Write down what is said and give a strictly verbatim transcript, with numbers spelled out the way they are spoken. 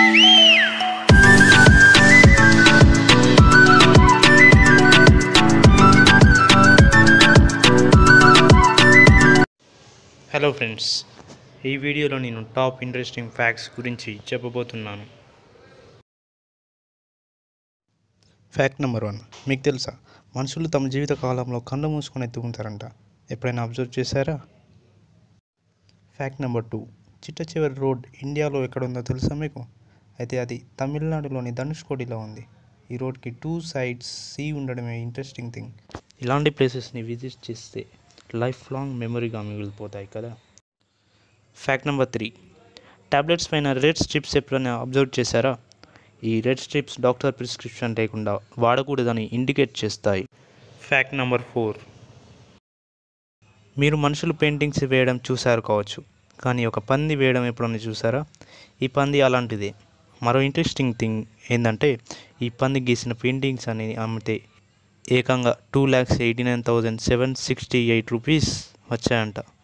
Hello friends, ఈ వీడియోలో నేను టాప్ ఇంట్రెస్టింగ్ ఫ్యాక్ట్స్ గురించి చెప్పబోతున్నాను. Fact number one. మీకు తెలుసా, మనుషులు తమ జీవిత కాలంలో కళ్ళు మూసుకొని ఎత్తుకుంటారంట. ఎప్పుడైనా అబ్జర్వ్ చేశారా? Fact number two. చిట్ట చివరి రోడ్ ఇండియాలో ఎక్కడ ఉందో తెలుసా మీకు? అయితే అది తమిళనాడులోని ధనుష్కోడిలో ఉంది. ఈ రోడ్కి టూ సైడ్స్ సీ ఉండడమే ఇంట్రెస్టింగ్ థింగ్. ఇలాంటి ప్లేసెస్ని విజిట్ చేస్తే లైఫ్ లాంగ్ మెమరీగా మిగిలిపోతాయి కదా. Fact number three. టాబ్లెట్స్ పైన రెడ్ స్ట్రిప్స్ ఎప్పుడైనా అబ్జర్వ్ చేశారా? ఈ రెడ్ స్ట్రిప్స్ డాక్టర్ ప్రిస్క్రిప్షన్ లేకుండా వాడకూడదని ఇండికేట్ చేస్తాయి. Fact number four. మీరు మనుషులు పెయింటింగ్స్ వేయడం చూశారు కావచ్చు, కానీ ఒక పంది వేయడం ఎప్పుడన్నా చూసారా? ఈ పంది అలాంటిదే. మరో ఇంట్రెస్టింగ్ థింగ్ ఏంటంటే, ఈ పంది గీసిన పెయింటింగ్స్ అని అమ్మితే ఏకంగా two lakhs eighty nine thousand seven sixty eight rupees వచ్చాయంట.